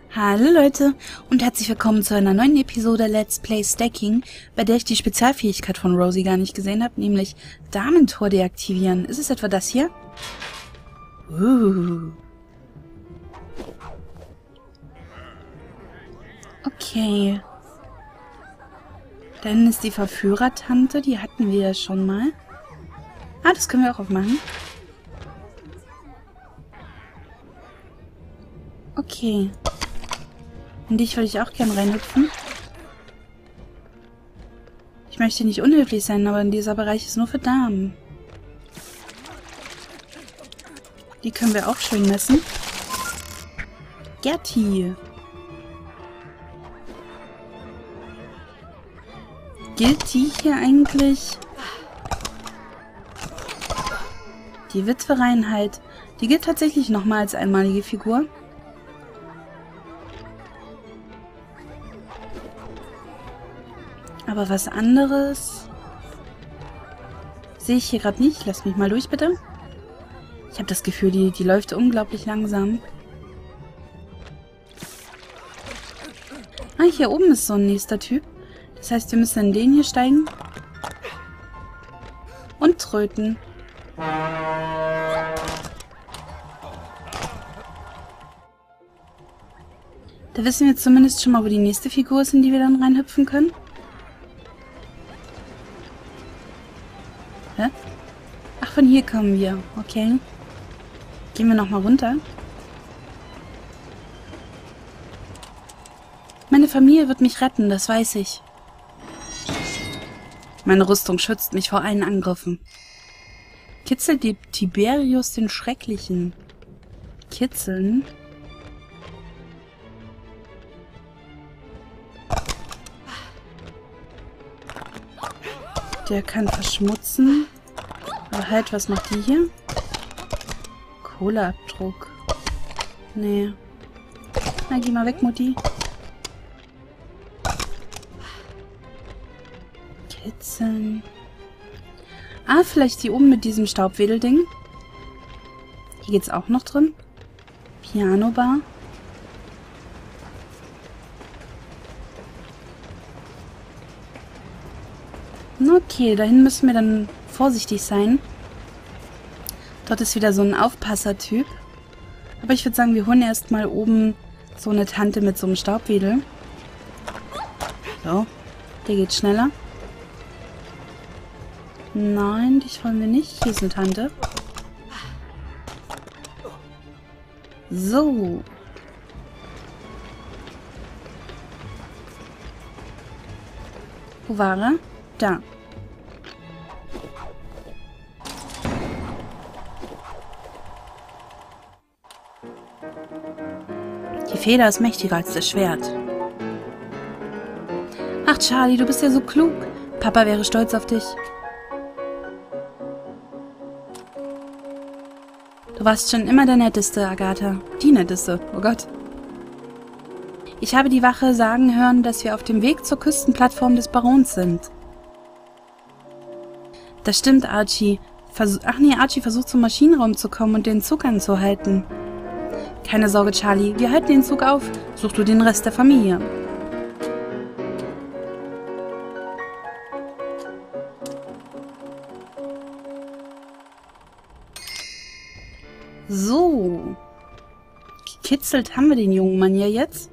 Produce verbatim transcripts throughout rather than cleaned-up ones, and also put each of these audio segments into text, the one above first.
Hallo Leute und herzlich willkommen zu einer neuen Episode Let's Play Stacking, bei der ich die Spezialfähigkeit von Rosie gar nicht gesehen habe, nämlich Damentor deaktivieren. Ist es etwa das hier? Uh. Okay. Dann ist die Verführertante, die hatten wir ja schon mal. Ah, das können wir auch aufmachen. Okay. In dich würde ich auch gern reinhüpfen. Ich möchte nicht unhöflich sein, aber dieser Bereich ist nur für Damen. Die können wir auch schön messen. Gerti. Gilt die hier eigentlich? Die Witwereinheit. Die gilt tatsächlich nochmal als einmalige Figur. Aber was anderes sehe ich hier gerade nicht. Lass mich mal durch, bitte. Ich habe das Gefühl, die, die läuft unglaublich langsam. Ah, hier oben ist so ein nächster Typ. Das heißt, wir müssen in den hier steigen. Und tröten. Da wissen wir zumindest schon mal, wo die nächste Figur ist, in die wir dann reinhüpfen können. Hä? Ach, von hier kommen wir. Okay. Gehen wir nochmal runter. Meine Familie wird mich retten, das weiß ich. Meine Rüstung schützt mich vor allen Angriffen. Kitzelt die Tiberius den Schrecklichen. Kitzeln? Der kann verschmutzen. Aber halt, was macht die hier? Kohleabdruck. Nee. Na, geh mal weg, Mutti. Kitzeln. Ah, vielleicht die oben mit diesem Staubwedelding. Hier geht's auch noch drin. Pianobar. Okay, dahin müssen wir dann vorsichtig sein. Dort ist wieder so ein Aufpasser-Typ. Aber ich würde sagen, wir holen erstmal oben so eine Tante mit so einem Staubwedel. So, der geht schneller. Nein, dich wollen wir nicht. Hier ist eine Tante. So. Wo war er? Da. Die Feder ist mächtiger als das Schwert. Ach, Charlie, du bist ja so klug. Papa wäre stolz auf dich. Du warst schon immer der Netteste, Agatha. Die Netteste. Oh Gott. Ich habe die Wache sagen hören, dass wir auf dem Weg zur Küstenplattform des Barons sind. Das stimmt, Archie. Versuch Ach nee, Archie versucht zum Maschinenraum zu kommen und den Zug anzuhalten. Keine Sorge, Charlie. Wir halten den Zug auf. Such du den Rest der Familie. So. Gekitzelt haben wir den jungen Mann ja jetzt.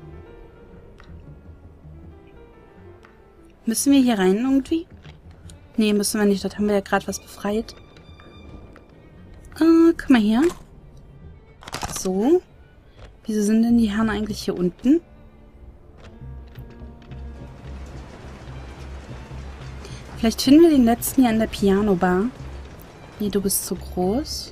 Müssen wir hier rein irgendwie? Nee, müssen wir nicht. Dort haben wir ja gerade was befreit. Äh, guck mal hier. So. Wieso sind denn die Herren eigentlich hier unten? Vielleicht finden wir den letzten hier an der Pianobar. Nee, du bist zu groß.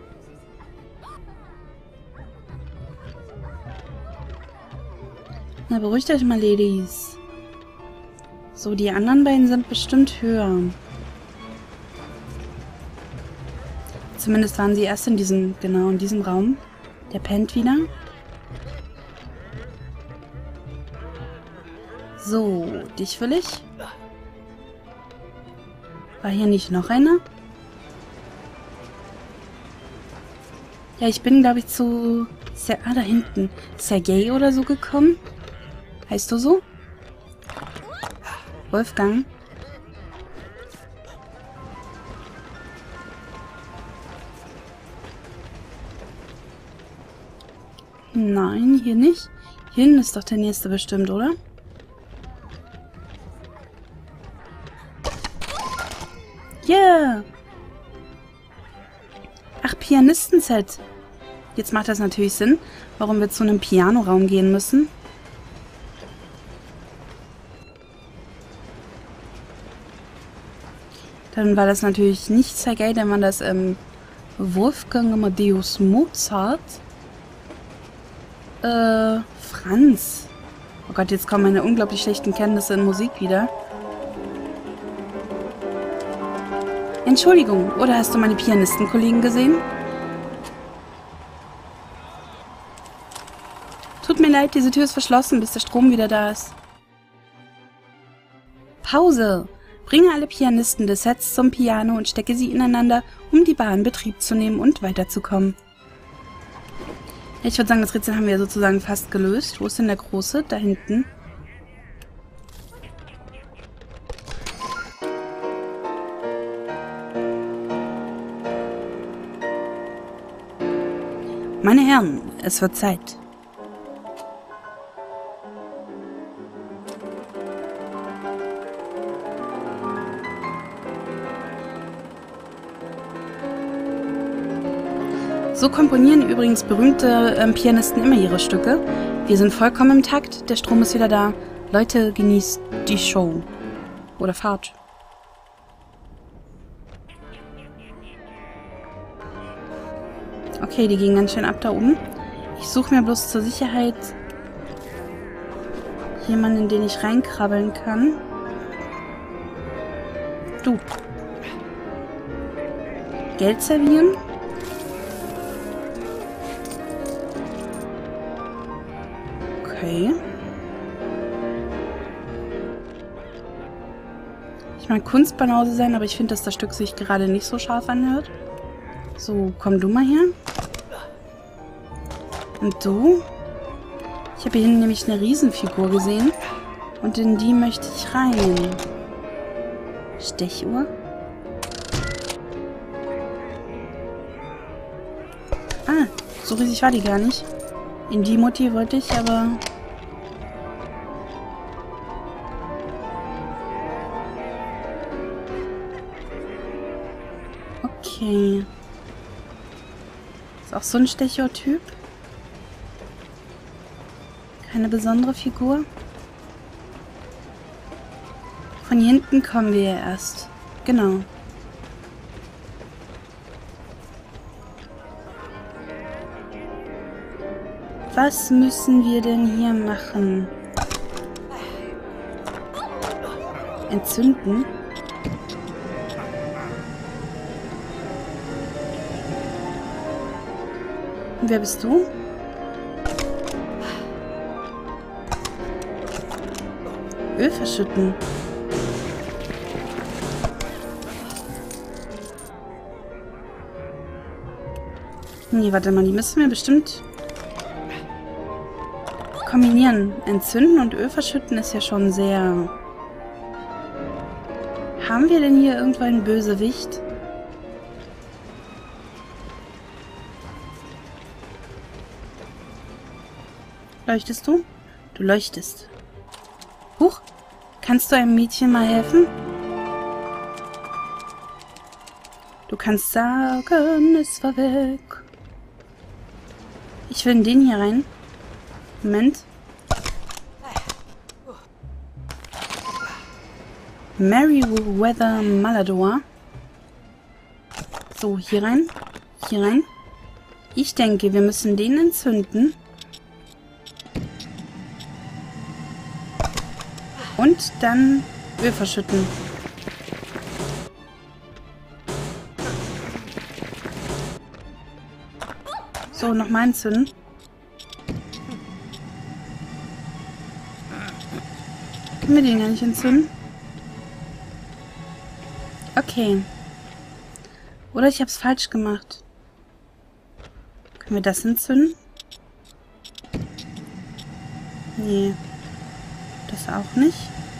Na, beruhigt euch mal, Ladies. So, die anderen beiden sind bestimmt höher. Zumindest waren sie erst in diesem, genau, in diesem Raum. Der pennt wieder. So, dich will ich. War hier nicht noch einer? Ja, ich bin, glaube ich, zu Ist der, ah, da hinten. Sergei oder so gekommen? Heißt du so? Wolfgang? Nein, hier nicht. Hier hinten ist doch der nächste bestimmt, oder? Yeah! Ach, Pianistenset. Jetzt macht das natürlich Sinn, warum wir zu einem Pianoraum gehen müssen. Dann war das natürlich nicht Sergei, dann war das ähm, Wolfgang Amadeus Mozart. Äh, Franz. Oh Gott, jetzt kommen meine unglaublich schlechten Kenntnisse in Musik wieder. Entschuldigung, oder hast du meine Pianistenkollegen gesehen? Tut mir leid, diese Tür ist verschlossen, bis der Strom wieder da ist. Pause! Bringe alle Pianisten des Sets zum Piano und stecke sie ineinander, um die Bar in Betrieb zu nehmen und weiterzukommen. Ich würde sagen, das Rätsel haben wir sozusagen fast gelöst. Wo ist denn der Große? Da hinten. Meine Herren, es wird Zeit. So komponieren übrigens berühmte ähm, Pianisten immer ihre Stücke. Wir sind vollkommen im Takt, der Strom ist wieder da. Leute, genießt die Show. Oder Fahrt. Okay, die gehen ganz schön ab da oben. Ich suche mir bloß zur Sicherheit jemanden, in den ich reinkrabbeln kann. Du. Geld servieren? Okay. Ich mag Kunstbanause sein, aber ich finde, dass das Stück sich gerade nicht so scharf anhört. So, komm du mal her. Und du? Ich habe hier hinten nämlich eine Riesenfigur gesehen. Und in die möchte ich rein. Stechuhr? Ah, so riesig war die gar nicht. In die Mutti wollte ich, aber... Okay. Ist auch so ein Stechuhr-Typ. Keine besondere Figur. Von hier hinten kommen wir ja erst. Genau. Was müssen wir denn hier machen? Entzünden? Und wer bist du? Öl verschütten. Nee, warte mal, die müssen wir bestimmt kombinieren. Entzünden und Öl verschütten ist ja schon sehr... Haben wir denn hier irgendwo einen Bösewicht? Leuchtest du? Du leuchtest. Huch, kannst du einem Mädchen mal helfen? Du kannst sagen, es war weg. Ich will in den hier rein. Moment. Merryweather Malador. So, hier rein. Hier rein. Ich denke, wir müssen den entzünden. Und dann Öl verschütten. So, nochmal entzünden. Können wir den ja nicht entzünden? Okay. Oder ich habe es falsch gemacht. Können wir das entzünden? Nee. Das auch nicht.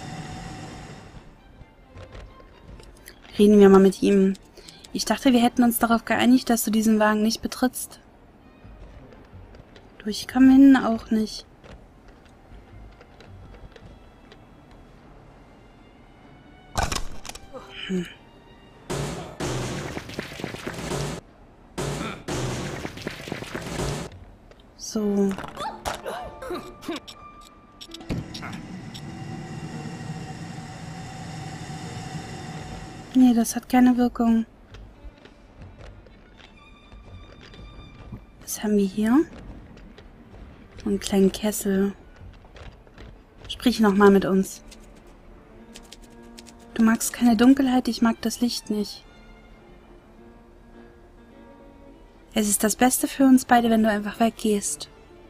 Reden wir mal mit ihm. Ich dachte, wir hätten uns darauf geeinigt, dass du diesen Wagen nicht betrittst. Durchkommen hin auch nicht. Hm. So. Nee, das hat keine Wirkung. Was haben wir hier? So einen kleinen Kessel. Sprich nochmal mit uns. Du magst keine Dunkelheit, ich mag das Licht nicht. Es ist das Beste für uns beide, wenn du einfach weggehst.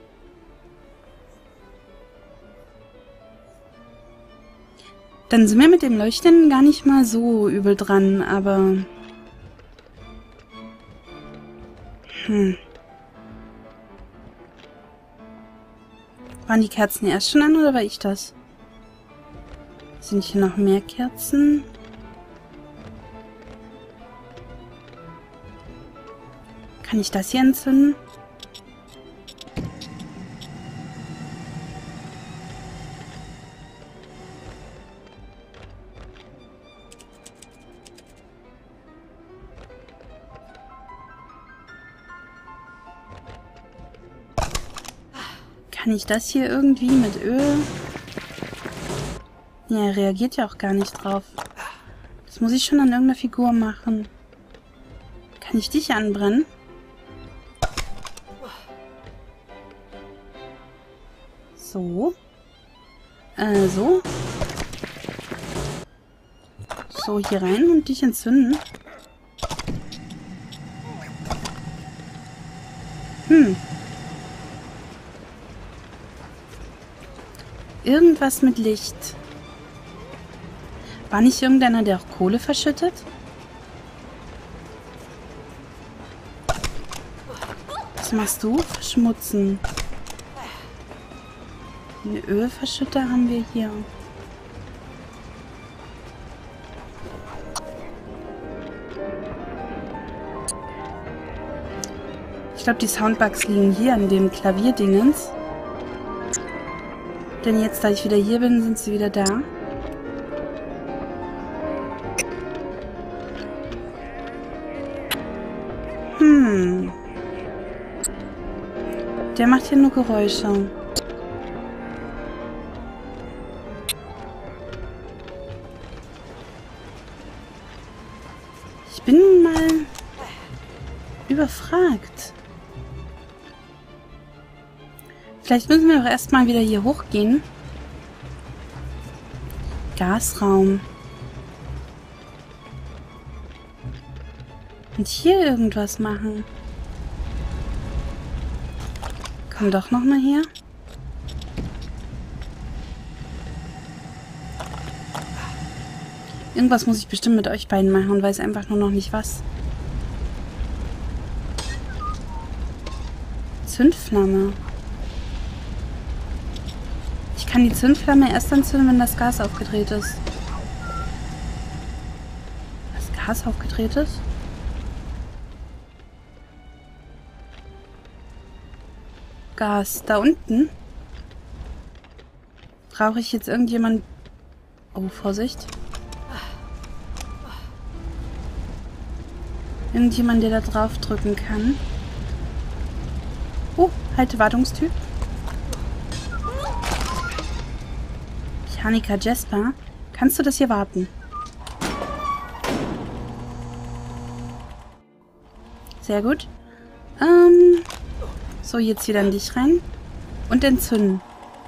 Dann sind wir mit dem Leuchten gar nicht mal so übel dran, aber... Hm. Waren die Kerzen erst schon an, oder war ich das? Sind hier noch mehr Kerzen? Kann ich das hier entzünden? Kann ich das hier irgendwie mit Öl? Ja, er reagiert ja auch gar nicht drauf. Das muss ich schon an irgendeiner Figur machen. Kann ich dich anbrennen? So. Äh, so. So, hier rein und dich entzünden. Hm. Irgendwas mit Licht. War nicht irgendeiner, der auch Kohle verschüttet? Was machst du? Verschmutzen. Einen Ölverschütter haben wir hier. Ich glaube, die Soundbugs liegen hier an dem Klavierdingens. Denn jetzt, da ich wieder hier bin, sind sie wieder da. Hm. Der macht hier nur Geräusche. Ich bin mal überfragt. Vielleicht müssen wir doch erstmal wieder hier hochgehen. Gasraum. Und hier irgendwas machen. Komm doch noch mal her. Irgendwas muss ich bestimmt mit euch beiden machen und weiß einfach nur noch nicht was. Zündflamme. Ich kann die Zündflamme erst entzünden, wenn das Gas aufgedreht ist. Das Gas aufgedreht ist? Gas. Da unten? Brauche ich jetzt irgendjemand... Oh, Vorsicht. Irgendjemand, der da drauf drücken kann. Oh, halte Wartungstyp. Mechaniker Jasper, kannst du das hier warten? Sehr gut. Ähm, so, jetzt wieder in dich rein. Und entzünden.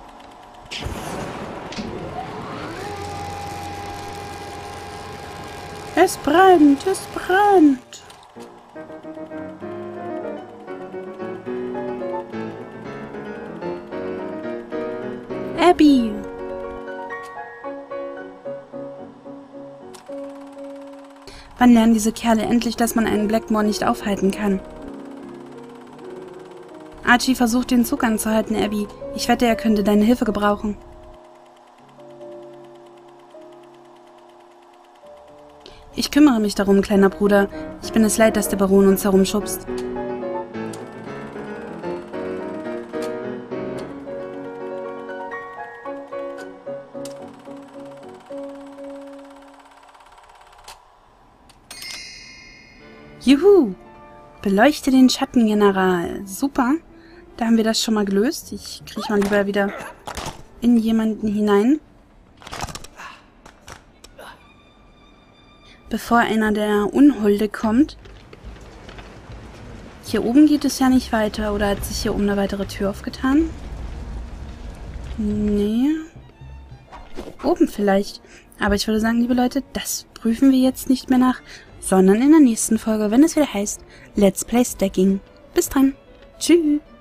Es brennt, es brennt. Abby. Wann lernen diese Kerle endlich, dass man einen Blackmore nicht aufhalten kann? Archie versucht, den Zug anzuhalten, Abby. Ich wette, er könnte deine Hilfe gebrauchen. Ich kümmere mich darum, kleiner Bruder. Ich bin es leid, dass der Baron uns herumschubst. Juhu! Beleuchte den Schattengeneral. Super. Da haben wir das schon mal gelöst. Ich kriege mal lieber wieder in jemanden hinein. Bevor einer der Unholde kommt. Hier oben geht es ja nicht weiter. Oder hat sich hier oben eine weitere Tür aufgetan? Nee. Oben vielleicht. Aber ich würde sagen, liebe Leute, das prüfen wir jetzt nicht mehr nach, sondern in der nächsten Folge, wenn es wieder heißt Let's Play Stacking. Bis dann. Tschüss.